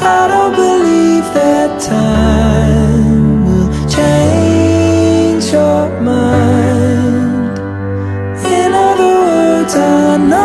I don't believe that time will change your mind. In other words, I know